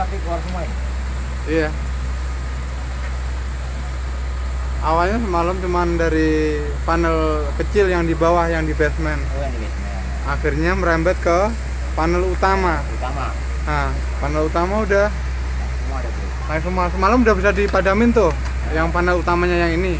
tapi keluar semua ini. Iya. Awalnya semalam cuman dari panel kecil yang di bawah, yang di basement. Oh, yang di basement. Akhirnya merembet ke panel utama. Utama. Nah, panel utama udah Semua ada tuh. naik semua. Semalam udah bisa dipadamin tuh, yang panel utamanya yang ini.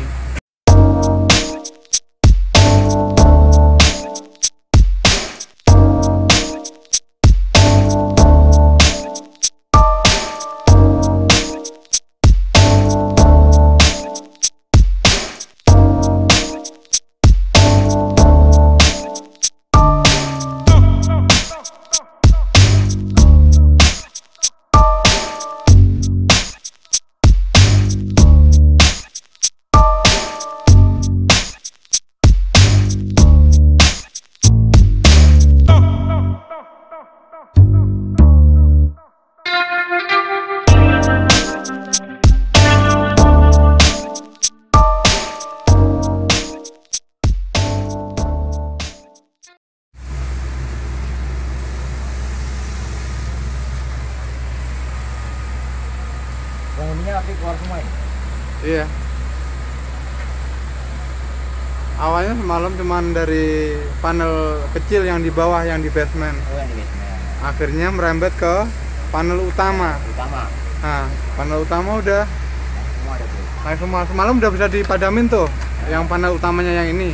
Penghuninya tapi keluar semua ini. Iya. Awalnya semalam cuman dari panel kecil yang di bawah, yang di basement. Oh, yang di basement. Akhirnya merembet ke panel utama. Utama. Nah, panel utama udah Semua ada tuh. naik semua. Semalam udah bisa dipadamin tuh, yang panel utamanya yang ini.